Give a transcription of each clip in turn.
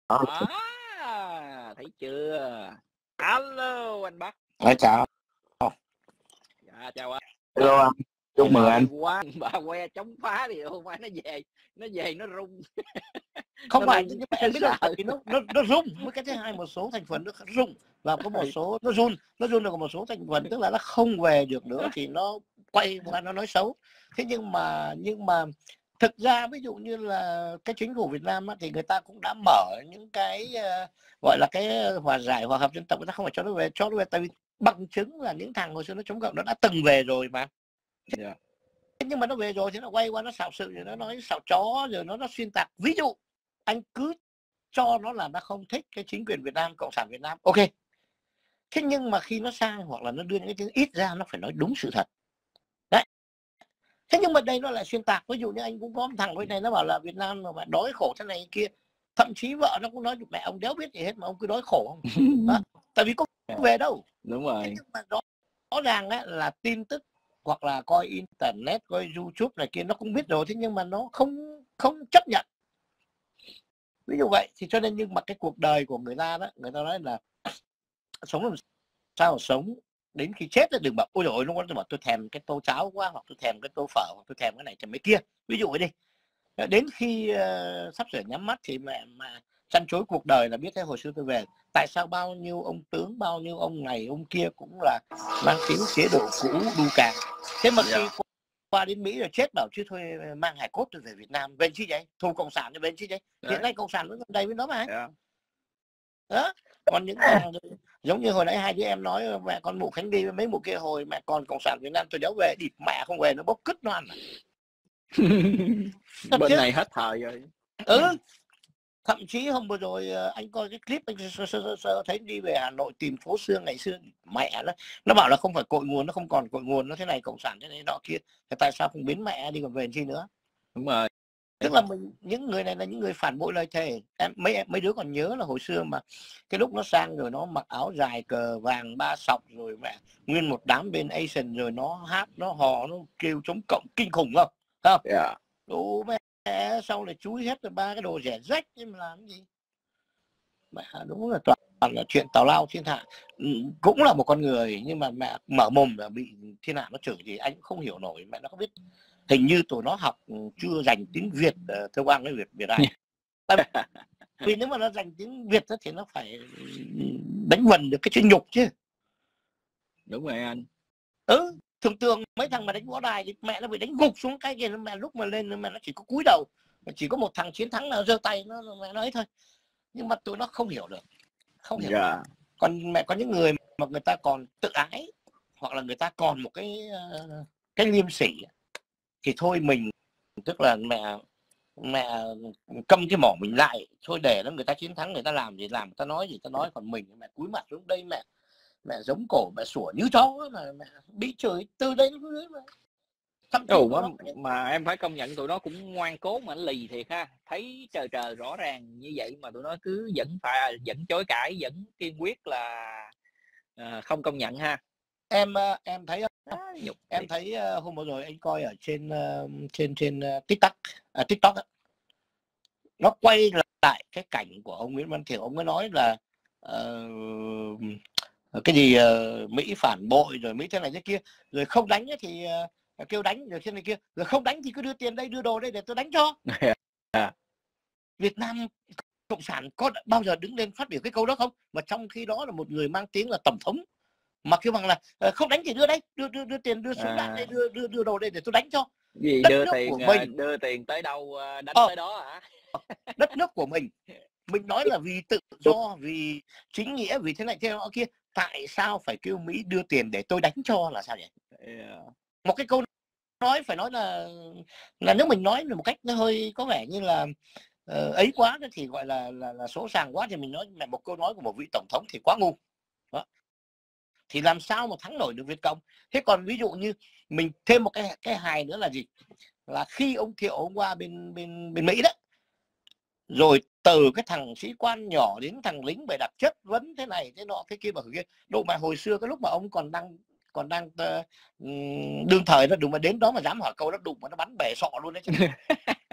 Thấy chưa? Alo anh Bắc. Chào. Dạ chào anh. Hello anh. Chúc mừng anh. Quá bà que chống phá thì hôm nay nó về nó rung. Không phải, nhưng mà em biết là vì nó rung. Với cái thứ hai, một số thành phần nó rung và có một số nó run được, một số thành phần tức là nó không về được nữa thì nó quay qua nó nói xấu. Thế nhưng mà thực ra ví dụ như là cái chính phủ Việt Nam á, thì người ta cũng đã mở những cái gọi là cái hòa giải, hòa hợp dân tộc. Người ta không phải cho nó về tại vì bằng chứng là những thằng hồi xưa nó chống cộng nó đã từng về rồi mà. Yeah. Nhưng mà nó về rồi thì nó quay qua nó xạo sự, rồi nó nói xạo chó, rồi nó xuyên tạc. Ví dụ anh cứ cho nó là nó không thích cái chính quyền Việt Nam, Cộng sản Việt Nam, ok. Thế nhưng mà khi nó sai hoặc là nó đưa những cái tiếng ít ra, nó phải nói đúng sự thật. Đấy. Thế nhưng mà đây nó lại xuyên tạc. Ví dụ như anh cũng có một thằng với này, nó bảo là Việt Nam mà đói khổ thế này kia. Thậm chí vợ nó cũng nói mẹ ông đéo biết gì hết mà ông cứ đói khổ không. Đó. Tại vì có về đâu. Đúng rồi. Thế nhưng mà rõ ràng ấy, là tin tức hoặc là coi internet, coi YouTube này kia nó cũng biết rồi, thế nhưng mà nó không chấp nhận. Ví dụ vậy thì cho nên, nhưng mà cái cuộc đời của người ta đó, người ta nói là sống làm sao mà sống đến khi chết, đừng bảo ôi dồi nó bảo tôi thèm cái tô cháo quá, hoặc tôi thèm cái tô phở, hoặc tôi thèm cái này thèm cái kia. Ví dụ đi, đến khi sắp sửa nhắm mắt thì mà chăn chối cuộc đời là biết thế. Hồi xưa tôi về, tại sao bao nhiêu ông tướng, bao nhiêu ông này ông kia cũng là mang tiếng chế độ cũ đu càng. Thế mà khi qua đến Mỹ rồi chết bảo chứ thôi mang hải cốt rồi về Việt Nam về chi vậy, thù cộng sản thì về chi vậy. Hiện nay cộng sản vẫn còn đầy với nó mà. Đó. Còn những thằng giống như hồi nãy hai đứa em nói mẹ con mụ Khánh đi với mấy mụ kia, hồi mẹ còn cộng sản Việt Nam tôi đéo về, địt mẹ không về nó bốc cứt nó ăn à. Bên này hết thời rồi. Thậm chí hôm vừa rồi anh coi cái clip, anh thấy đi về Hà Nội tìm phố xưa ngày xưa, mẹ nó bảo là không phải cội nguồn, nó không còn cội nguồn, nó thế này cộng sản thế này nọ kia, thì tại sao không biến mẹ đi còn về chi nữa. Đúng rồi. Tức là những người này là những người phản bội lời thề. Mấy đứa còn nhớ là hồi xưa mà cái lúc nó sang rồi nó mặc áo dài cờ vàng 3 sọc rồi mẹ nguyên một đám bên Asian, rồi nó hát, nó hò, nó kêu chống cộng kinh khủng không? Đủ mẹ, sau này chúi hết rồi 3 cái đồ rẻ rách, nhưng mà làm cái gì? Mẹ đúng là toàn là chuyện tào lao thiên hạ. Cũng là một con người nhưng mà mẹ mở mồm là bị thiên hạ nó chửi thì anh cũng không hiểu nổi. Mẹ nó không biết, hình như tụi nó học chưa dành tiếng Việt thưa Quang với Việt Anh. Vì nếu mà nó dành tiếng Việt thì nó phải đánh vần được cái chữ nhục chứ. Đúng rồi anh. Thường thường mấy thằng mà đánh võ đài thì mẹ nó bị đánh gục xuống cái kia, mẹ lúc mà lên mẹ nó chỉ có cúi đầu, chỉ có một thằng chiến thắng là giơ tay nó mẹ nói thôi. Nhưng mà tụi nó không hiểu được, không hiểu được. Còn mẹ có những người mà người ta còn tự ái, hoặc là người ta còn một cái liêm sỉ thì thôi mình, tức là mẹ câm cái mỏ mình lại thôi, để nó người ta chiến thắng, người ta làm gì làm, người ta nói gì ta nói, còn mình mẹ cúi mặt xuống đây, mẹ giống cổ, mẹ sủa như chó mà bị chửi từ đây đến dưới mà. Mà em phải công nhận tụi nó cũng ngoan cố mà lì thiệt ha. Thấy trời rõ ràng như vậy mà tụi nó cứ vẫn chối cãi, vẫn kiên quyết là không công nhận ha. Em thấy em thấy hôm vừa rồi anh coi ở trên TikTok nó quay lại cái cảnh của ông Nguyễn Văn Thiểu. Ông mới nói là cái gì Mỹ phản bội, rồi Mỹ thế này thế kia, rồi không đánh thì kêu đánh, rồi thế này kia, rồi không đánh thì cứ đưa tiền đây, đưa đồ đây để tôi đánh cho. Việt Nam cộng sản có bao giờ đứng lên phát biểu cái câu đó không? Mà trong khi đó là một người mang tiếng là tổng thống mà kêu bằng là không đánh thì đưa đây, đưa tiền, đưa súng đạn đây, đưa đồ đây để tôi đánh cho. Gì đưa tiền tới đâu đánh tới đó hả? Đất nước của mình nói là vì tự do, vì chính nghĩa, vì thế này thế nọ kia, tại sao phải kêu Mỹ đưa tiền để tôi đánh cho là sao vậy? Một cái câu nói phải nói là nếu mình nói một cách nó hơi có vẻ như là ấy quá thì gọi là số sàng quá, thì mình nói là một câu nói của một vị tổng thống thì quá ngu. Đó. Thì làm sao mà thắng nổi được Việt Cộng? Thế còn ví dụ như mình thêm một cái hài nữa là gì? Là khi ông Thiệu ông qua bên Mỹ đó, rồi từ cái thằng sĩ quan nhỏ đến thằng lính bày đặt chất vấn thế này thế nọ thế kia và kia, độ mà hồi xưa cái lúc mà ông còn đang đương thời đó, đừng mà đến đó mà dám hỏi câu đó, đụng mà nó bắn bể sọ luôn đấy chứ.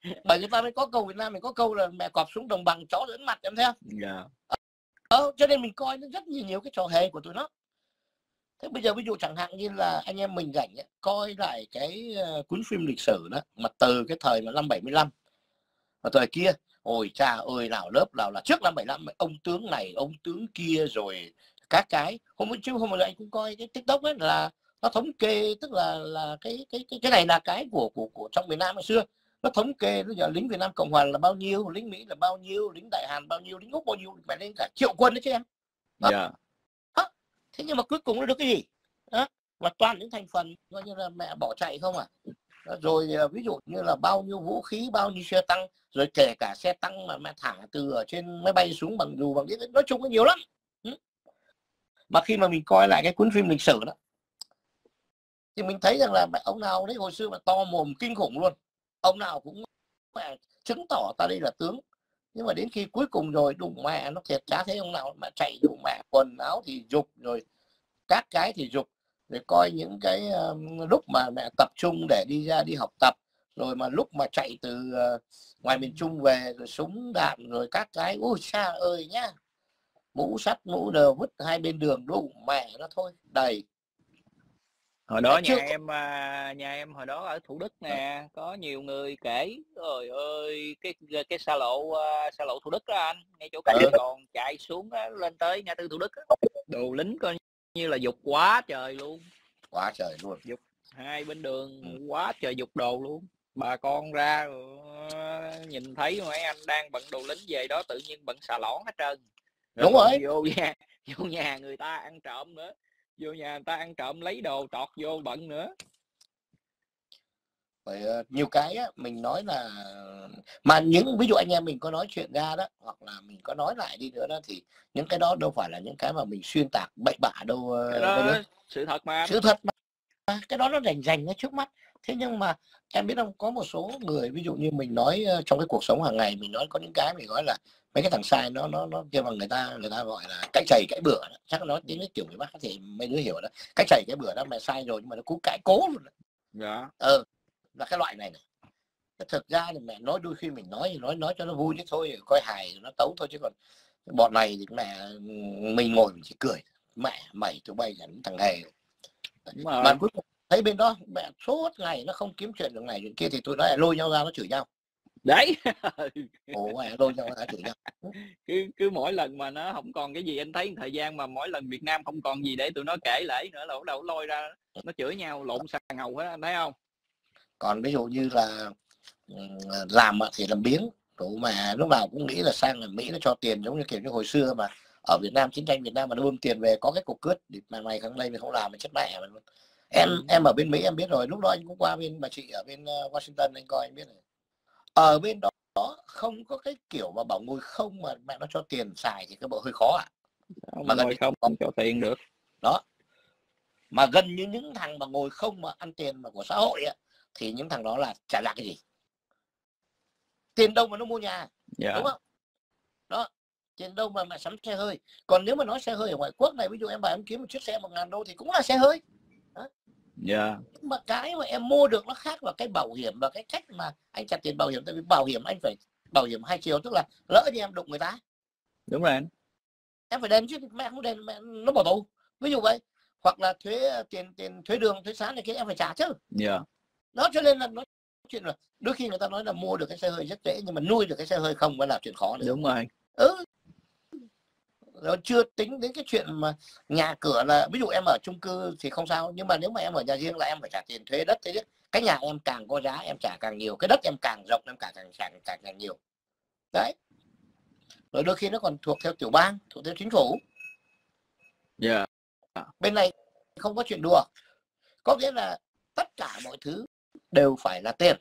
Bởi người ta mới có câu, Việt Nam mình có câu là mẹ cọp xuống đồng bằng chó dẫn mặt, em thấy không? Dạ. Cho nên mình coi nó rất nhiều cái trò hề của tụi nó. Thế bây giờ ví dụ chẳng hạn như là anh em mình rảnh coi lại cái cuốn phim lịch sử đó, mà từ cái thời mà năm 75 và thời kia, ôi cha ơi, nào lớp nào là trước năm 75 ông tướng này ông tướng kia, rồi các cái hôm hôm nay anh cũng coi cái TikTok ấy, là nó thống kê, tức là cái này là cái của trong miền Nam ngày xưa, nó thống kê bây giờ lính Việt Nam Cộng Hòa là bao nhiêu, lính Mỹ là bao nhiêu, lính Đại Hàn bao nhiêu, lính Úc bao nhiêu, phải lên cả triệu quân đấy chứ em. Dạ. Thế nhưng mà cuối cùng nó được cái gì đó, và toàn những thành phần coi như là mẹ bỏ chạy không à. Rồi ví dụ như là bao nhiêu vũ khí, bao nhiêu xe tăng, rồi kể cả xe tăng mà thả từ ở trên máy bay xuống bằng dù bằng đĩa, nói chung có nhiều lắm. Mà khi mà mình coi lại cái cuốn phim lịch sử đó thì mình thấy rằng là ông nào đấy hồi xưa mà to mồm kinh khủng luôn, ông nào cũng chứng tỏ ta đây là tướng, nhưng mà đến khi cuối cùng rồi đùng mẹ nó thiệt, chả thấy ông nào mà chạy, đùng mẹ quần áo thì giục, rồi các cái thì giục, để coi những cái lúc mà mẹ tập trung để đi ra đi học tập, rồi mà lúc mà chạy từ ngoài miền Trung về, rồi súng đạn rồi các cái, ôi cha ơi nhá, mũ sắt mũ đều vứt hai bên đường, đủ mẹ nó thôi đầy. Hồi đó nhà em hồi đó ở Thủ Đức nè, có nhiều người kể, trời ơi, cái xa lộ Thủ Đức đó anh, ngay chỗ cạnh Sài Gòn, chạy xuống đó, lên tới ngã tư Thủ Đức đó. Đồ lính coi như là giục quá trời luôn, quá trời luôn, giục hai bên đường quá trời, giục đồ luôn. Bà con ra nhìn thấy mấy anh đang bận đồ lính về đó, tự nhiên bận xà lõn hết trơn. đúng rồi. Vô nhà người ta ăn trộm nữa, vô nhà người ta ăn trộm lấy đồ trọt vô bận nữa. Bởi nhiều cái á, mình nói là, mà những ví dụ anh em mình có nói chuyện ra đó, hoặc là mình có nói lại đi nữa đó, thì những cái đó đâu phải là những cái mà mình xuyên tạc bậy bạ đâu. Cái đó sự thật mà. Sự thật mà, cái đó nó rành ở trước mắt. Thế nhưng mà em biết không, có một số người ví dụ như mình nói trong cái cuộc sống hàng ngày, mình nói có những cái mình nói là mấy cái thằng sai, nó kia mà người ta gọi là cái chày cái bữa đó. Chắc nói tiếng cái kiểu người Bắc thì mấy đứa hiểu đó, cái chày cái bữa đó mày sai rồi nhưng mà nó cũng cãi cố luôn. Dạ. Là cái loại này thực ra thì mẹ nói đôi khi mình nói cho nó vui chứ thôi, coi hài nó tấu thôi, chứ còn bọn này thì mẹ mình ngồi mình chỉ cười, mẹ mày tụi bay là những thằng hề. Mà cuối cùng thấy bên đó mẹ suốt ngày nó không kiếm chuyện được này chuyện kia, thì tụi nó lại lôi nhau ra nó chửi nhau đấy. Lôi nhau ra chửi nhau. cứ mỗi lần mà nó không còn cái gì, anh thấy thời gian mà mỗi lần Việt Nam không còn gì để tụi nó kể lể nữa là bắt đầu lôi ra nó chửi nhau lộn xà ngầu hết, anh thấy không? Còn ví dụ như là làm thì làm biếng, đủ mà lúc nào cũng nghĩ là sang là Mỹ nó cho tiền, giống như kiểu như hồi xưa mà ở Việt Nam, chiến tranh Việt Nam mà nó bơm tiền về, có cái cuộc cướp mà mày khẳng đây mày không làm, mày chết mẹ mày luôn. Em ở bên Mỹ em biết rồi, lúc đó anh cũng qua bên bà chị ở bên Washington, anh coi anh biết rồi. Ở bên đó không có cái kiểu mà bảo ngồi không mà mẹ nó cho tiền xài thì cái bộ hơi khó ạ. Mà ngồi không cho tiền được đó, mà gần như những thằng mà ngồi không mà ăn tiền mà của xã hội á, thì những thằng đó là chả là cái gì, tiền đâu mà nó mua nhà. dạ. Đúng không? Đó, tiền đâu mà sắm xe hơi. Còn nếu mà nói xe hơi ở ngoại quốc này, ví dụ em bảo em kiếm một chiếc xe $1.000 thì cũng là xe hơi. Dạ. Mà cái mà em mua được nó khác, là cái bảo hiểm và cái cách mà anh trả tiền bảo hiểm. Tại vì bảo hiểm anh phải bảo hiểm hai chiều, tức là lỡ như em đụng người ta, đúng rồi anh, em phải đền chứ, mẹ không đền mẹ nó bỏ tù, ví dụ vậy. Hoặc là tiền thuế đường, thuế sáng này kia em phải trả chứ. dạ. Đó, cho nên là nói chuyện là đôi khi người ta nói là mua được cái xe hơi rất dễ, nhưng mà nuôi được cái xe hơi không mới là chuyện khó nữa. Đúng rồi. Rồi chưa tính đến cái chuyện mà nhà cửa, là ví dụ em ở chung cư thì không sao, nhưng mà nếu mà em ở nhà riêng là em phải trả tiền thuế đất. Thế chứ cái nhà em càng có giá em trả càng nhiều, cái đất em càng rộng em càng nhiều đấy. Rồi đôi khi nó còn thuộc theo tiểu bang, thuộc theo chính phủ. dạ. Bên này không có chuyện đùa, có nghĩa là tất cả mọi thứ đều phải là tiền.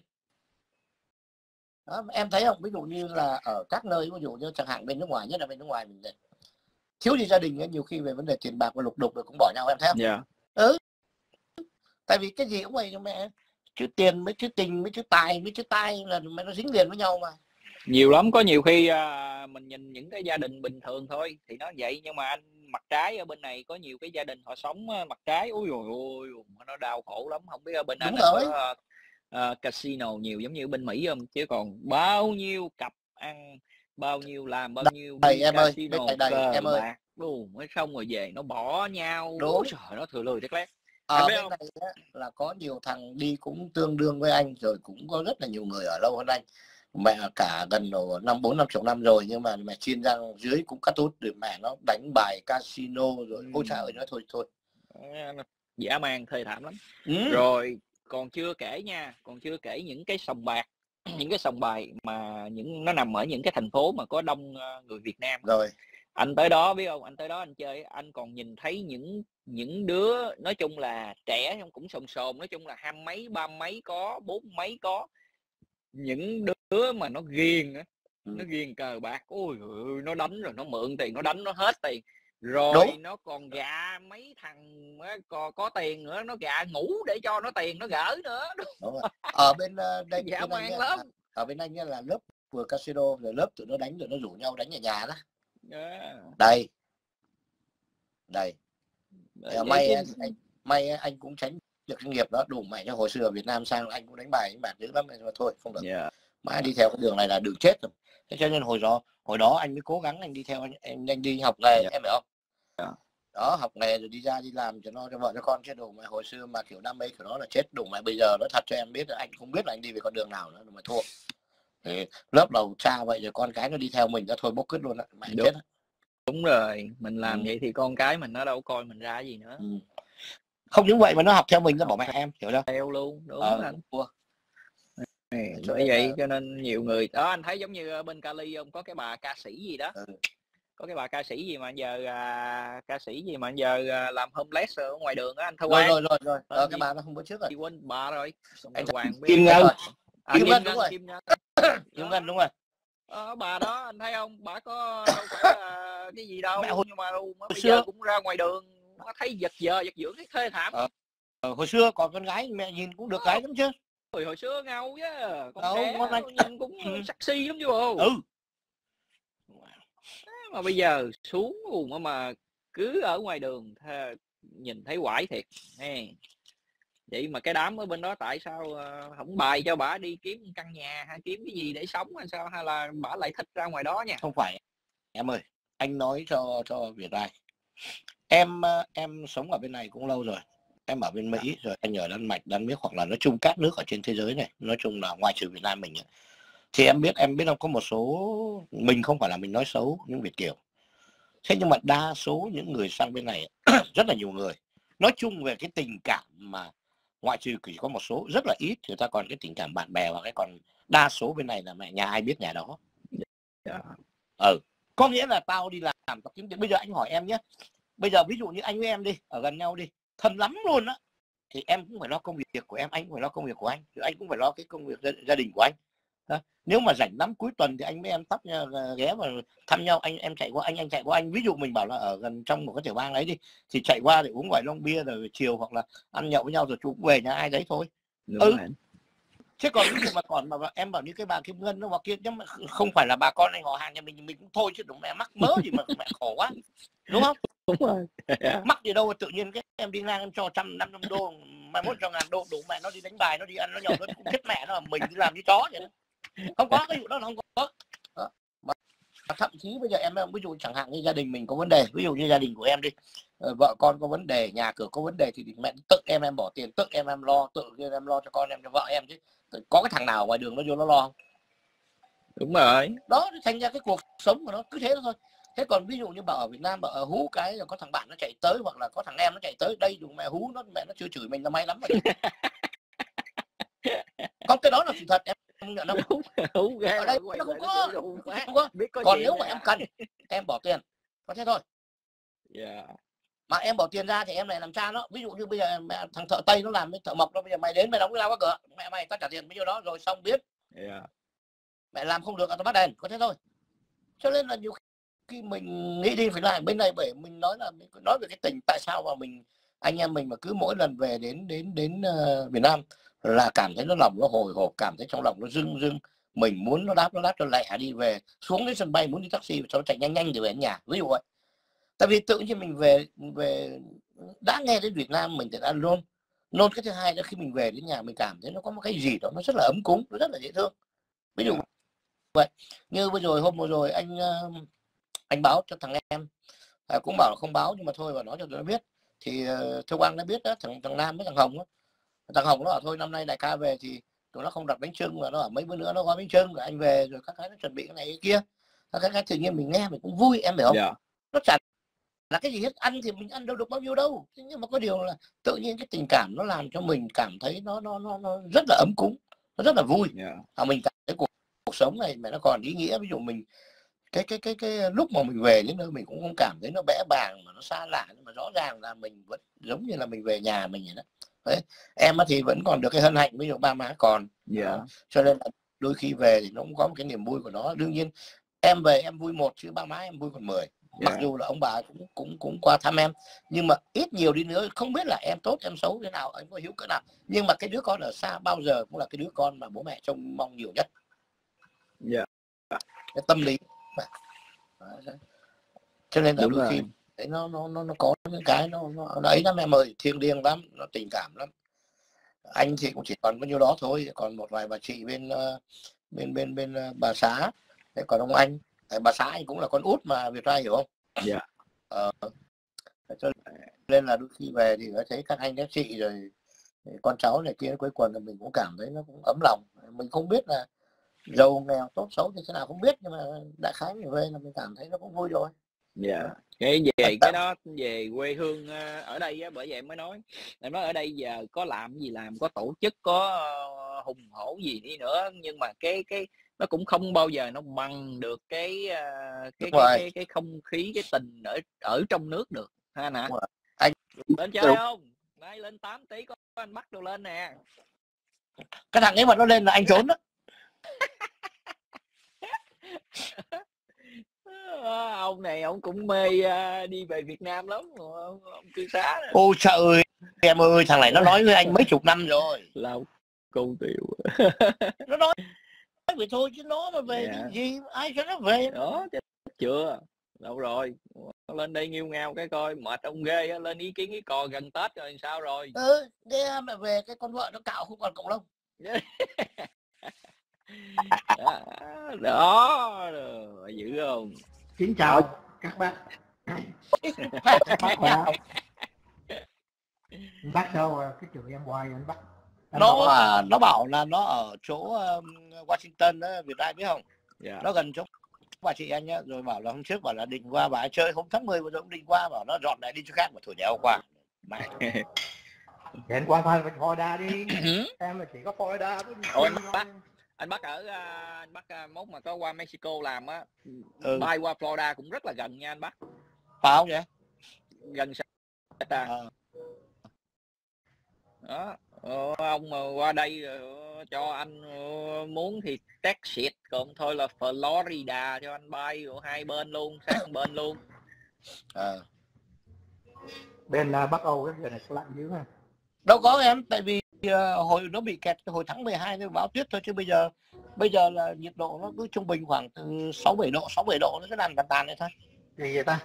Đó, em thấy không, ví dụ như là ở các nơi, ví dụ như chẳng hạn bên nước ngoài, nhất là bên nước ngoài mình thiếu gì gia đình ấy, nhiều khi về vấn đề tiền bạc và lục đục rồi cũng bỏ nhau, em thấy không? dạ. Tại vì cái gì cũng vậy cho mẹ, chứ tiền với chứ tình với chứ tài là mẹ nó dính liền với nhau mà. Nhiều lắm, có nhiều khi mình nhìn những cái gia đình bình thường thôi thì nó vậy, nhưng mà anh mặt trái ở bên này có nhiều cái gia đình họ sống mặt trái, ôi rồi ôi nó đau khổ lắm. Không biết ở bên anh casino nhiều giống như bên Mỹ không, chứ còn bao nhiêu cặp ăn, bao nhiêu làm, bao nhiêu Đầy đi em ơi, casino bên đầy cờ em ơi. bạc luôn, mới xong rồi về nó bỏ nhau. Đúng. Ôi trời, nó thừa lười thế lét. Ở bên này á, là có nhiều thằng đi cũng tương đương với anh rồi, cũng có rất là nhiều người ở lâu hơn anh, mẹ cả gần 4-50 năm rồi, nhưng mà mẹ chiên răng dưới cũng cắt tốt được, mẹ nó đánh bài casino rồi. Ôi trời ơi, nói thôi dã man thê thảm lắm. Ừ. Rồi còn chưa kể nha, còn chưa kể những cái sòng bạc, những cái sòng bài mà nó nằm ở những cái thành phố mà có đông người Việt Nam. Rồi Anh tới đó biết không, anh tới đó anh chơi, anh còn nhìn thấy những đứa nói chung là trẻ cũng sồn sồn, nói chung là 20 mấy 30 mấy có, 40 mấy có, những đứa mà nó ghiền á, nó ghiền cờ bạc. Ôi nó đánh rồi nó mượn tiền, nó đánh nó hết tiền rồi. Đúng. Nó còn gạ mấy thằng có tiền nữa, nó gạ ngủ để cho nó tiền nó gỡ nữa. Đúng rồi. Ở bên đây dã man lắm. Ở bên anh là lớp vừa casino rồi lớp tụi nó đánh rồi nó rủ nhau đánh ở nhà đó. Đây may anh cũng tránh được cái nghiệp đó. Đủ mẹ cho hồi xưa ở Việt Nam sang anh cũng đánh bài đánh bạc dữ lắm, nhưng mà thôi không được. Mãi đi theo cái đường này là đường chết rồi. Thế cho nên hồi đó anh mới cố gắng anh đi theo anh đi học nghề, em hiểu không? Đó, học nghề rồi đi ra đi làm cho nó, cho vợ cho con, chứ đủ mẹ hồi xưa mà kiểu đam mê kiểu đó là chết. Đủ mẹ bây giờ nó thật cho em biết là anh không biết là anh đi về con đường nào nữa mà thua. Thì lớp đầu cha vậy rồi con cái nó đi theo mình đó thôi, bốc cứt luôn á, mẹ chết. Đúng rồi, mình làm vậy thì con cái mình nó đâu coi mình ra gì nữa. Không những vậy mà nó học theo mình, nó bỏ mẹ em, hiểu không? Theo luôn, đúng anh. Bởi vậy cho nên nhiều người đó, anh thấy giống như bên Cali không, có cái bà ca sĩ gì đó, có cái bà ca sĩ gì mà giờ làm homeless ở ngoài đường á anh Thơ Quang. Rồi cái bà nó không bữa trước rồi, quên bà rồi. Anh Hoàng Kim Ngân. Kim Ngân đúng rồi. Kim Ngân đúng rồi. Bà đó anh thấy không, bà có đâu phải là cái gì đâu, nhưng mà bây giờ cũng ra ngoài đường nó thấy giật dưỡng thấy thê thảm. Hồi xưa còn con gái mẹ nhìn cũng được gái lắm chứ. Hồi xưa ngầu chứ, con trẻ nhìn cũng sexy lắm chứ bộ. Mà bây giờ xuống mà cứ ở ngoài đường nhìn thấy quải thiệt. Vậy mà cái đám ở bên đó tại sao không bài cho bả đi kiếm căn nhà hay kiếm cái gì để sống hay sao, hay là bả lại thích ra ngoài đó nha? Không phải em ơi, anh nói cho Việt Rai, em sống ở bên này cũng lâu rồi, em ở bên Mỹ rồi, anh ở Đan Mạch, Đan Mếc, hoặc là nói chung các nước ở trên thế giới này, nói chung là ngoài trừ Việt Nam mình ấy, thì em biết không, có một số, mình không phải là mình nói xấu những Việt kiều, thế nhưng mà đa số những người sang bên này rất là nhiều người nói chung về cái tình cảm, mà ngoại trừ chỉ có một số rất là ít người ta còn cái tình cảm bạn bè, và cái còn đa số bên này là mẹ nhà ai biết nhà đó. Có nghĩa là tao đi làm tao kiếm tiền. Bây giờ anh hỏi em nhé, bây giờ ví dụ như anh với em đi ở gần nhau đi, thân lắm luôn á, thì em cũng phải lo công việc của em, anh cũng phải lo công việc của anh, rồi anh cũng phải lo cái công việc gia đình của anh. Nếu mà rảnh lắm cuối tuần thì anh với em tắp ghé vào thăm nhau, em chạy qua anh chạy qua anh. Ví dụ mình bảo là ở gần trong một cái tiểu bang ấy đi, thì chạy qua để uống vài lon bia rồi chiều hoặc là ăn nhậu với nhau rồi chú cũng về nhà ai đấy thôi. Chứ còn ví dụ mà còn mà em bảo như cái bà Kim Ngân nó hoặc kia, nhưng mà không phải là bà con này họ hàng nhà mình cũng thôi, chứ đúng mẹ mắc mớ gì mà mẹ khổ quá, đúng không? Đúng rồi. Mắc gì đâu tự nhiên cái em đi ngang em cho 100-500 đô, mai mốt cho 1000 đô, đủ mẹ nó đi đánh bài, nó đi ăn nó nhậu, nó cũng chết mẹ nó, mình đi làm như chó vậy đó. Không có cái vụ đó, không có. Mà thậm chí bây giờ em ví dụ chẳng hạn như gia đình mình có vấn đề, ví dụ như gia đình của em đi, vợ con có vấn đề, nhà cửa có vấn đề, thì mẹ tự em bỏ tiền, tự em lo, tự em lo cho con em, cho vợ em, chứ có cái thằng nào ngoài đường nó vô nó lo không? Đúng rồi. Đó, thành ra cái cuộc sống của nó cứ thế thôi. Thế còn ví dụ như bảo ở Việt Nam, bảo hú cái rồi có thằng bạn nó chạy tới, hoặc là có thằng em nó chạy tới đây, dùng mẹ hú nó, mẹ nó chưa chửi mình là may lắm rồi. Không, cái đó là sự thật, em nhận không? Ở đây nó không có. Còn nếu mà em cần, em bỏ tiền, có thế thôi. Mà em bỏ tiền ra thì em lại làm cha nó. Ví dụ như bây giờ thằng thợ Tây nó làm với thợ Mộc đó, bây giờ mày đến mày đóng cái lao qua cửa, mẹ mày tao trả tiền bao nhiêu đó rồi xong biết. Mẹ làm không được tao bắt đền, có thế thôi. Cho nên là nhiều khi mình nghĩ đi phải lại bên này, bởi mình nói về cái tình, tại sao mà anh em mình mà cứ mỗi lần về đến Việt Nam là cảm thấy nó lòng nó hồi hộp, cảm thấy trong lòng nó rưng, mình muốn nó đáp cho lẹ đi về, xuống đến sân bay muốn đi taxi cho nó chạy nhanh thì về đến nhà, ví dụ vậy. Tại vì tự nhiên mình về đã nghe đến Việt Nam mình thì đã luôn Nôn cái thứ hai là khi mình về đến nhà mình cảm thấy nó có một cái gì đó nó rất là ấm cúng, nó rất là dễ thương. Ví dụ vậy, như hôm vừa rồi anh báo cho thằng em, cũng bảo là không báo nhưng mà thôi và nói cho tụi nó biết. Thì Châu Quang đã biết đó, thằng Nam với thằng Hồng đó. Thằng Hồng nó bảo thôi năm nay đại ca về thì tụi nó không đặt bánh chưng, mà nó bảo mấy bữa nữa nó gói bánh chưng rồi anh về rồi các cái nó chuẩn bị cái này cái kia. Các cái tự nhiên mình nghe mình cũng vui, em hiểu không? Nó chẳng là cái gì hết, ăn thì mình ăn đâu được bao nhiêu đâu, nhưng mà có điều là tự nhiên cái tình cảm nó làm cho mình cảm thấy nó rất là ấm cúng, nó rất là vui. Mình cảm thấy cuộc sống này mà nó còn ý nghĩa. Ví dụ mình cái lúc mà mình về đến nơi mình cũng không cảm thấy nó bẽ bàng mà nó xa lạ, nhưng mà rõ ràng là mình vẫn giống như là mình về nhà mình vậy đó. Đấy. Em thì vẫn còn được cái hân hạnh, ví dụ ba má còn, cho nên là đôi khi về thì nó cũng có một cái niềm vui của nó. Đương nhiên em về em vui một chứ ba má em vui còn 10. Mặc dù là ông bà cũng qua thăm em, nhưng mà ít nhiều đi nữa không biết là em tốt em xấu thế nào, anh có hiếu cỡ nào, nhưng mà cái đứa con ở xa bao giờ cũng là cái đứa con mà bố mẹ trông mong nhiều nhất. Cái tâm lý mà. Cho nên là đôi khi đấy nó có những cái nó ấy lắm em ơi, thiêng liêng lắm, nó tình cảm lắm. Anh thì cũng chỉ còn bao nhiêu đó thôi, còn một vài bà chị bên bà xã. Thế còn ông anh, bà xã anh cũng là con út mà, Việt Trai hiểu không? Cho nên là đôi khi về thì nó thấy các anh các chị rồi con cháu này kia, cuối cùng là mình cũng cảm thấy nó cũng ấm lòng. Mình không biết là giàu nghèo tốt xấu thì thế nào không biết, nhưng mà đại khái mình về là mình cảm thấy nó cũng vui rồi. Cái về cái đó về quê hương ở đây á, bởi vậy em mới nói ở đây giờ có làm gì làm, có tổ chức, có hùng hổ gì đi nữa, nhưng mà cái nó cũng không bao giờ nó bằng được cái không khí, cái tình ở trong nước được ha nè. Anh lên chơi không? Nay lên 8 tí có anh bắt đồ lên nè. Cái thằng ấy mà nó lên là anh trốn đó. Ông này ông cũng mê đi về Việt Nam lắm, ông cư xá. Ôi trời ơi em ơi, thằng này nó nói với anh mấy chục năm rồi. Lâu câu tiểu. Nó nói vậy thôi chứ nó mà về gì ai cho nó về đó. Chưa đâu rồi, lên đây nghiêu ngao cái coi mệt ông ghê á, lên ý kiến ý cò gần Tết rồi sao rồi. Thế mà về cái con vợ nó cạo không còn cậu đâu. đó dữ không? Kính chào các bác. Bác đâu rồi? Cái chửi em hoài anh Bắc. Nó bảo là nó ở chỗ Washington đó, Việt Nam biết không? Nó gần chỗ bà chị anh nhá, rồi bảo là hôm trước bảo là định qua bà chơi, hôm tháng 10 vừa rồi cũng định qua, bảo nó dọn lại đi chỗ khác mà thôi đéo qua. Mày hẹn qua Florida đi. Em là chỉ có Florida thôi. Anh Bắc mốt mà có qua Mexico làm á, bay qua Florida cũng rất là gần nha anh Bắc. Phải không vậy? Gần sao đó. Ông mà qua đây cho anh muốn thì Texas, còn thôi là Florida cho anh bay ở hai bên luôn, sát bên luôn. Bên Bắc Âu cái giờ này lạnh dữ ha. Đâu có em, tại vì hồi nó bị kẹt hồi tháng 12 nó báo tuyết thôi, chứ bây giờ là nhiệt độ nó cứ trung bình khoảng từ 6-7 độ nó cứ làm tàn này thôi. Gì vậy ta?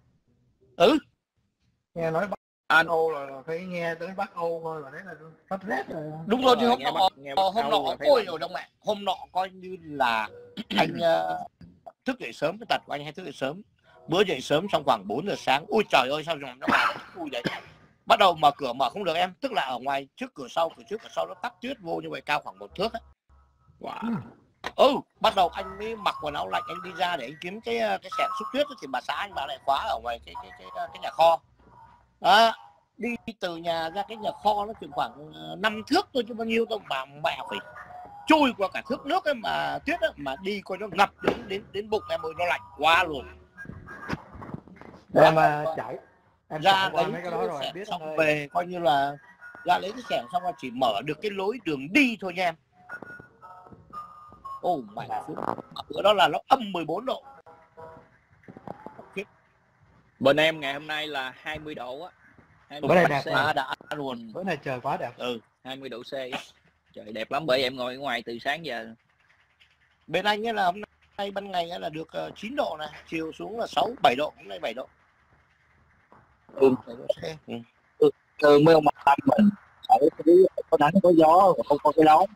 Nghe nói Bắc Âu là phải nghe tới Bắc Âu thôi là đấy là rất rét rồi. Đúng rồi, thì hôm nọ ôi rồi đông mẹ, hôm nọ coi như là anh thức dậy sớm, cái tật của anh hay thức dậy sớm, bữa dậy sớm xong khoảng 4 giờ sáng, ui trời ơi sao rồi nó ui đấy, bắt đầu mở cửa mở không được em, tức là ở ngoài trước cửa sau nó tắt tuyết vô như vậy, cao khoảng 1 thước ấy. Bắt đầu anh mới mặc quần áo lạnh, anh đi ra để anh kiếm cái xẻng xúc tuyết ấy, thì bà xã anh bảo lại khóa ở ngoài cái nhà kho. Đi từ nhà ra cái nhà kho nó chừng khoảng 5 thước thôi chứ bao nhiêu đâu, mà mẹ phải trôi qua cả thước nước ấy mà tuyết ấy, mà đi coi nó ngập đến bụng em ơi, nó lạnh quá luôn. Em chạy ra lấy mấy cái đó rồi xẻng biết xong ơi. về coi như là ra lấy cái xẻng xong là chỉ mở được cái lối đường đi thôi nha em. Mày bữa đó là nó âm 14 độ. Bên em ngày hôm nay là 20 độ á. Bữa nay đẹp đã luôn. Bữa nay trời quá đẹp. 20 độ C. Trời đẹp lắm, bởi em ngồi ở ngoài từ sáng giờ. Bên anh ấy là hôm nay ban ngày là được 9 độ này, chiều xuống là 6-7 độ, hôm nay 7 độ. 7 độ C. Thường mấy ông Tâm mình có nắng có gió không có cái đó.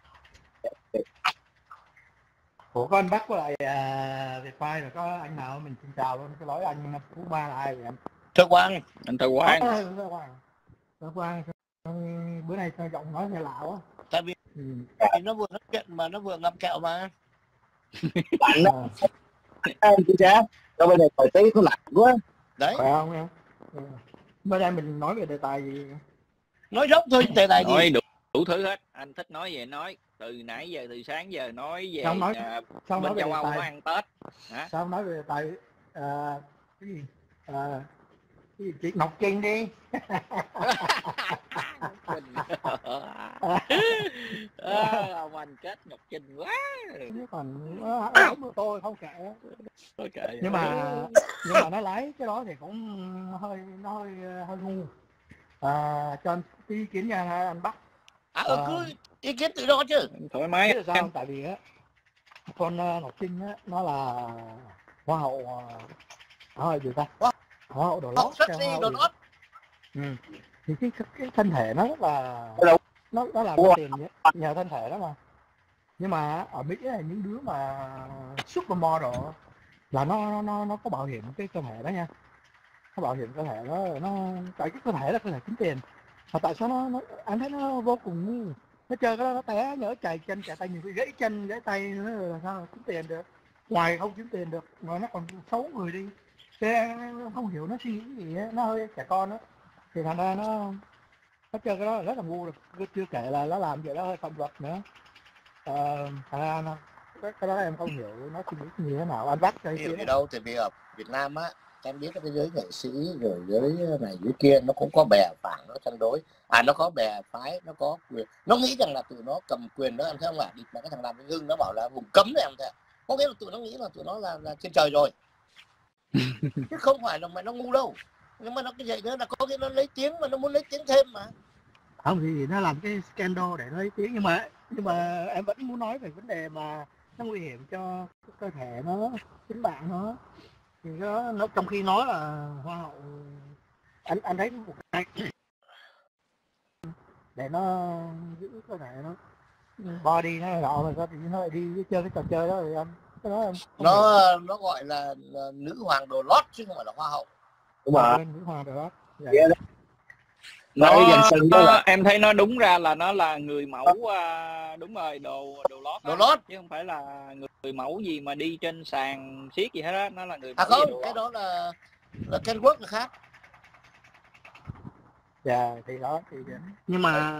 Ủa có anh Bắc với lại Việt Phai rồi có anh nào mình xin chào luôn, cái lối anh Phú Ba là ai vậy em? Thơ Quang. Anh Thơ Quang. Thơ Quang bữa nay sao giọng nói nghe lạ quá. Tại vì nó vừa nói chuyện mà nó vừa ngậm kẹo mà. Bạn đó em chị Trá cho bên này thời tiết nó lạnh quá Đấy. Phải không em? Bữa nay mình nói về đề tài gì? Nói dốc thôi, đề tài Nói gì? đủ thứ hết, anh thích nói về nói. Từ nãy giờ, từ sáng giờ nói về sao bên nói về châu Âu tài... nó ăn Tết. Hả? Sao nói về tài cái gì? Cái gì? Chị Ngọc Trinh đi. Ông anh kết Ngọc Trinh quá. Còn áo của tôi không kệ. Okay. Nhưng mà nó lái cái đó thì cũng hơi ngu. Cho anh ý kiến nha anh Bắc. Cứ ý kiến tự do chứ. Thoải mái. Biết sao? Tại vì á con Ngọc Trinh á nó là hoa hậu gì ta? Hoa hậu đồ lót. Đồ lót. Thì cái thân thể nó rất là nó làm tiền nhờ thân thể đó mà. Nhưng mà ở Mỹ là những đứa mà supermodel là nó có bảo hiểm cái cơ thể đó nha. Nó bảo hiểm cơ thể nó tại cái cơ thể là cơ thể kiếm tiền. Mà tại sao nó anh thấy nó vô cùng ngu. Nó chơi cái đó nó té nhỡ chày chân chày tay, nhiều khi gãy chân gãy tay nữa là sao kiếm tiền được. Ngoài không kiếm tiền được mà nó còn xấu người đi. Thế không hiểu nó suy nghĩ gì á, nó hơi trẻ con đó. Thì thành ra nó chơi cái đó là rất là ngu được. Chưa kể là nó làm vậy đó hơi phạm luật nữa. Thành ra cái đó em không hiểu nó suy nghĩ như thế nào. Anh Bắc cái hiểu gì đâu, tại vì ở Việt Nam á em biết cái giới nghệ sĩ rồi giới này giới kia nó cũng có bè phản, nó tranh đối, nó có bè phái, nó có quyền, nó nghĩ rằng là tụi nó cầm quyền đó, em thấy không ạ? Mà cái thằng Đàm Vĩnh Hưng nó bảo là vùng cấm đấy em thấy, có nghĩa là tụi nó nghĩ là tụi nó là trên trời rồi chứ không phải là mày nó ngu đâu. Nhưng mà nó cái vậy nữa là có cái nó lấy tiếng mà nó muốn lấy tiếng thêm mà. Không thì nó làm cái scandal để nó lấy tiếng, nhưng mà em vẫn muốn nói về vấn đề mà nó nguy hiểm cho cơ thể nó, tính mạng nó. Thì nó trong khi nó là hoa hậu, anh thấy một cái để nó giữ cơ thể nó body nó rõ rồi sao thì nó lại đi chơi cái trò chơi đó rồi anh. Cái đó em nó gọi là nữ hoàng đồ lót chứ không phải là hoa hậu. đúng rồi. nữ hoàng rồi đó. Em thấy nó đúng ra là nó là người mẫu, đúng rồi, đồ lót chứ không phải là người mẫu gì mà đi trên sàn xiếc gì hết đó. Nó là người mẫu không, cái đó là catwalk là khác. Dạ thì đó thì nhưng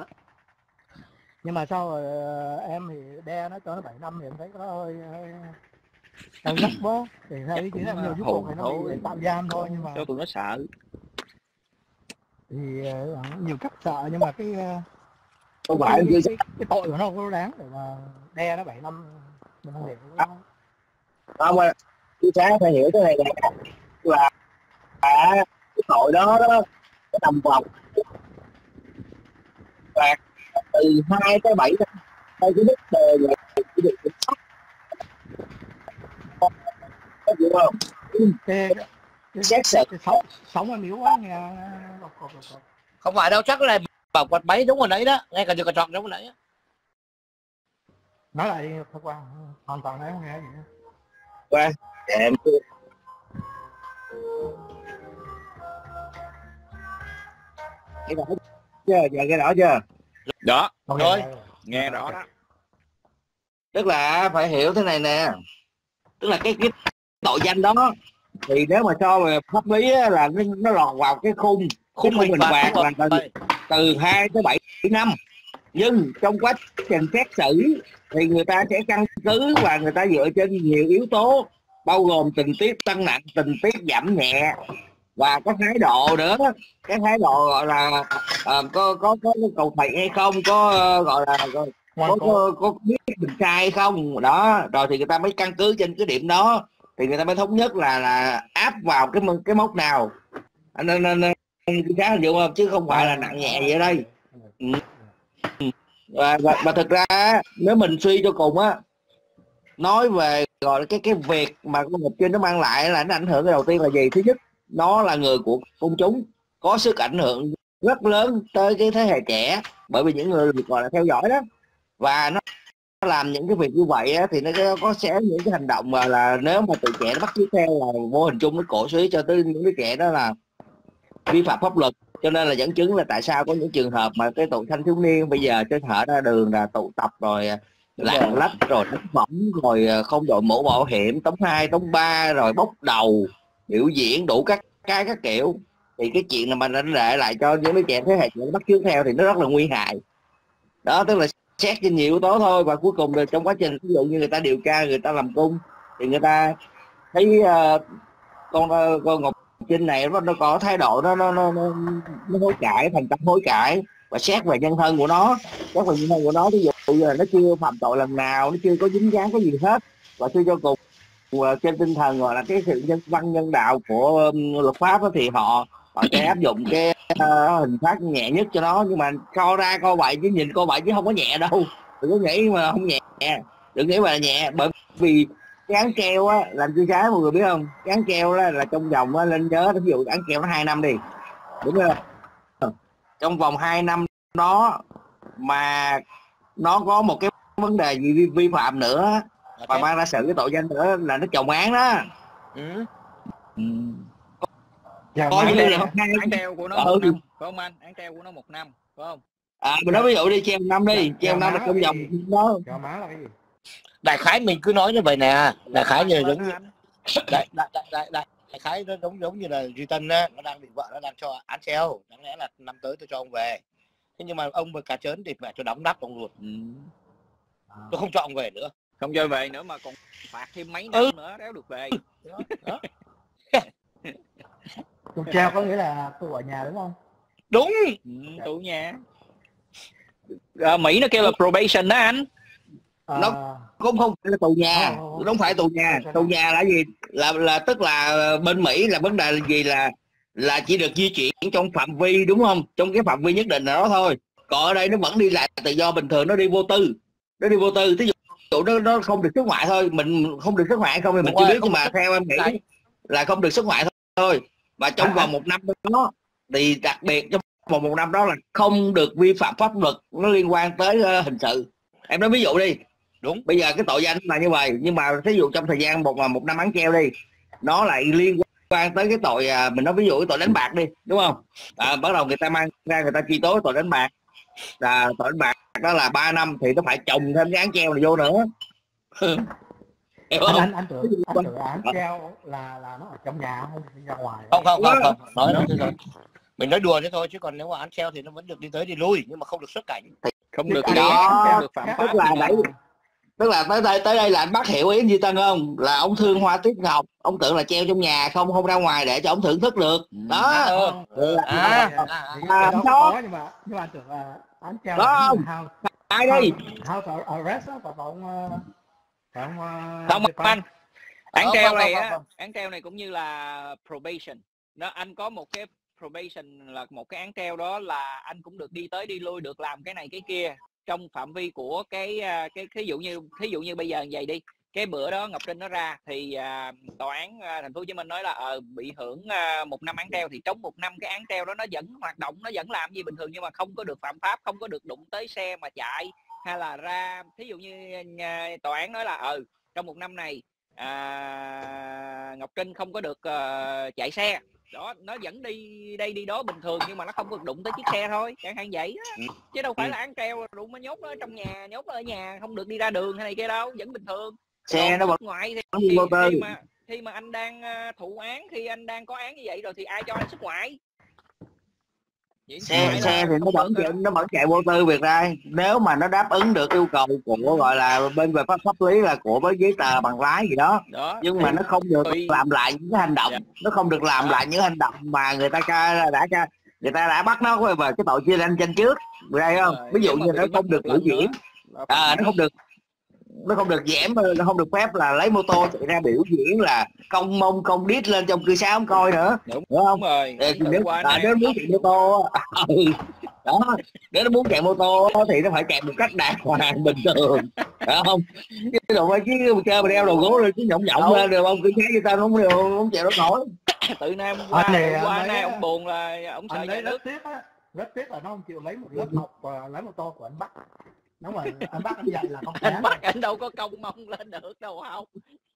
mà sao rồi em thì đe nó cho nó 7 năm thì em thấy nó hơi căng gắt quá. Thì theo ý kiến em nhiều chút cuộc thì nó bị tạm giam thôi, nhưng mà cho tụi nó sợ. Thì nhiều cách sợ, nhưng mà cái không phải cái tội của nó không có đáng để mà đe nó 7 năm. Mình không hiểu không mà chị Trá phải hiểu cái này nè, là cái tội đó nó nằm vòng phạt từ 2 tới 7 năm theo cái mức đề là chỉ được kiểm soát, có hiểu không? Xét xử sống em yếu quá nghe. Không phải đâu, chắc là bảo quạt máy đúng rồi đấy đó, ngay cả giờ tròn đúng rồi đấy. Nói lại đi thôi qua, hoàn toàn đấy không nghe gì nữa. Qua em giờ nghe rõ chưa? Đó thôi nghe rõ đó. Tức là phải hiểu thế này nè, tức là cái tội danh đó thì nếu mà cho về pháp lý là nó lọt vào cái khung hình phạt là từ 2 tới 7 năm. Nhưng trong quá trình xét xử thì người ta sẽ căn cứ và người ta dựa trên nhiều yếu tố, bao gồm tình tiết tăng nặng, tình tiết giảm nhẹ và có thái độ nữa. Cái thái độ gọi là có cầu thầy hay không, có gọi là có biết mình sai hay không đó, rồi thì người ta mới căn cứ trên cái điểm đó thì người ta mới thống nhất là áp vào cái mốc nào. Nên khá hình dung không, chứ không phải là nặng nhẹ vậy đây. Và thực ra nếu mình suy cho cùng á, nói về gọi là cái việc mà con Ngọc Trinh nó mang lại là nó ảnh hưởng cái đầu tiên là gì? Thứ nhất, nó là người của công chúng, có sức ảnh hưởng rất lớn tới cái thế hệ trẻ. bởi vì những người được gọi là theo dõi đó, và nó làm những cái việc như vậy á, thì nó có sẽ những cái hành động mà là nếu mà tụi trẻ nó bắt chước theo là vô hình chung nó cổ suý cho tới những đứa trẻ đó là vi phạm pháp luật. Cho nên là dẫn chứng là tại sao có những trường hợp mà cái tụi thanh thiếu niên bây giờ chơi thở ra đường là tụ tập rồi lạng lách rồi đánh võng rồi không đội mũ bảo hiểm, tống 2 tống 3 rồi bốc đầu biểu diễn đủ các cái các kiểu, thì cái chuyện là mình đã để lại cho những đứa trẻ thế hệ trẻ bắt chước theo thì nó rất là nguy hại đó. Tức là xét trên nhiều yếu tố thôi, và cuối cùng là trong quá trình ví dụ như người ta điều tra, người ta làm cung thì người ta thấy con Ngọc Trinh này nó có thái độ nó hối cải, thành tâm hối cải, và xét về nhân thân của nó, ví dụ như là nó chưa phạm tội lần nào, nó chưa có dính dáng cái gì hết, và suy cho cùng trên tinh thần gọi là cái sự nhân văn nhân đạo của luật pháp đó, thì họ sẽ áp dụng cái hình phạt nhẹ nhất cho nó. Nhưng mà co ra coi vậy chứ nhìn coi vậy chứ không có nhẹ đâu, đừng có nghĩ mà không nhẹ, đừng nghĩ mà là nhẹ, bởi vì cái án treo á làm chi trái mọi người biết không, cái án treo đó là trong vòng á, lên nhớ ví dụ án treo nó 2 năm đi, đúng không, trong vòng 2 năm đó mà nó có một cái vấn đề gì vi phạm nữa và mang ra xử cái tội danh nữa là nó chồng án đó. Coi như là án treo của nó 1 năm, phải không anh? Án treo của nó 1 năm, phải không? Mình nói ví dụ đi, treo 1 năm đi, treo 1 năm là trong vòng đó. Đại khái mình cứ nói như vậy nè, đại khái như giống như đại khái nó giống như là Duy Tân á, nó đang bị vợ nó đang cho án treo, đáng lẽ là năm tới tôi cho ông về, thế nhưng mà ông với cả trớn thì mẹ cho đóng nắp ông luôn. Tôi không cho ông về nữa, không cho về nữa mà còn phạt thêm mấy năm nữa đéo được về đó. Tù treo có nghĩa là tù ở nhà đúng không? Đúng. Tù nhà. Mỹ nó kêu là probation đó anh. Nó cũng không phải là tù nhà, nó không phải tù nhà. Tù nhà là gì? Là tức là bên Mỹ là vấn đề là gì, là chỉ được di chuyển trong phạm vi, đúng không? Trong cái phạm vi nhất định nào đó thôi. Còn ở đây nó vẫn đi lại tự do bình thường, nó đi vô tư. Thí dụ nó không được xuất ngoại thôi, mình không được xuất ngoại không thì mình chưa biết, nhưng mà theo em nghĩ là không được xuất ngoại thôi. Và trong vòng 1 năm đó thì đặc biệt trong vòng 1 năm đó là không được vi phạm pháp luật nó liên quan tới hình sự. Em nói ví dụ đi, đúng, bây giờ cái tội danh là như vậy, nhưng mà thí dụ trong thời gian 1 năm án treo đi, nó lại liên quan tới cái tội mình nói ví dụ cái tội đánh bạc đi, đúng không? Bắt đầu người ta mang ra người ta truy tố tội đánh bạc, là tội đánh bạc đó là 3 năm thì nó phải chồng thêm cái án treo này vô nữa. Anh tưởng án treo là nó ở trong nhà không ra ngoài. Không nói thế thôi, mình nói đùa thế thôi, chứ còn nếu mà án treo thì nó vẫn được đi tới đi lui, nhưng mà không được xuất cảnh, không được đi án, được phạm pháp. Tức là tới đây là anh bắt hiểu ý Duy Tân không? Là ông thương Hoa Tuyết Ngọc, ông tưởng là treo trong nhà không ra ngoài để cho ông thưởng thức được. Đó. Nhưng mà anh tưởng là án treo đó không? Ai đi? House arrest đó, không anh. Án treo này á, án treo này cũng như là probation. Nó anh có một cái probation là một cái án treo đó là anh cũng được đi tới đi lui, được làm cái này cái kia trong phạm vi của cái thí dụ như bây giờ vậy đi, cái bữa đó Ngọc Trinh nó ra thì tòa án thành phố Hồ Chí Minh nói là bị hưởng 1 năm án treo, thì trong 1 năm cái án treo đó nó vẫn hoạt động, nó vẫn làm gì bình thường, nhưng mà không có được phạm pháp, không có được đụng tới xe mà chạy, hay là ra thí dụ như tòa án nói là trong 1 năm này Ngọc Trinh không có được chạy xe đó, nó vẫn đi đây đi đó bình thường, nhưng mà nó không được đụng tới chiếc xe thôi, chẳng hạn vậy đó. Chứ đâu phải là án treo đụng nó nhốt nó ở trong nhà, nhốt nó ở nhà không được đi ra đường hay này kia đâu, vẫn bình thường. Xe nó ngoại khi mà anh đang thụ án, khi anh đang có án như vậy rồi thì ai cho anh xuất ngoại? Xe thì nó vẫn chạy vô tư việc ra, nếu mà nó đáp ứng được yêu cầu của gọi là bên về pháp lý là của với giấy tờ bằng lái gì đó, nhưng mà nó không được làm lại những cái hành động, nó không được làm lại những hành động mà người ta đã bắt nó về cái tội chia ranh tranh trước, đây không? Ví dụ như nó không được biểu diễn, nó không được giảm, nó không được phép là lấy mô tô chạy ra biểu diễn là công mông công đít lên trong cư xá không coi nữa, đúng không? Rồi. Nếu muốn chạy mô tô đó, nếu nó muốn chạy mô tô thì nó phải chạy một cách đàng hoàng bình thường, phải không? Cái đồ chứ chơi mà đeo đồ gỗ lên chứ nhộng lên được không? Cư xá như ta không chịu nó nổi. Từ nay qua nay ông buồn là ông sợ nhà nước. rất tiếc là nó không chịu lấy một lớp học lái mô tô của anh Bắc. Nếu mà anh Bắc anh dạy là không anh Bắc anh đâu có công mông lên được đâu không.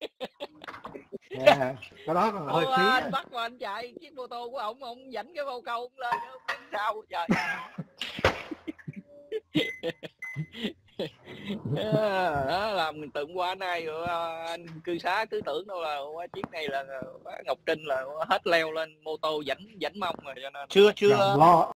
Yeah. Cái đó còn hơi phí. Anh Bắc mà anh chạy chiếc mô tô của ông dẫn cái vô câu lên sao trời. Đó làm mình tượng qua nay rồi anh cư xá cứ tưởng đâu là chiếc này là Ngọc Trinh là hết leo lên mô tô dẫn mông rồi cho nên chưa